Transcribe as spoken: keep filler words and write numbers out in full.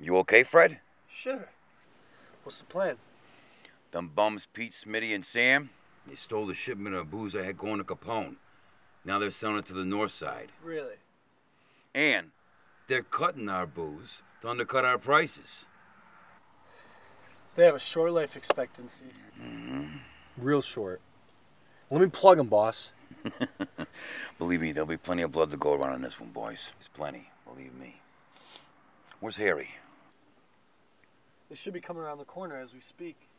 You okay, Fred? Sure. What's the plan? Them bums Pete, Smitty, and Sam, they stole the shipment of booze I had going to Capone. Now they're selling it to the north side. Really? And they're cutting our booze to undercut our prices. They have a short life expectancy. Mm-hmm. Real short. Let me plug them, boss. Believe me, there'll be plenty of blood to go around on this one, boys. There's plenty, believe me. Where's Harry? They should be coming around the corner as we speak.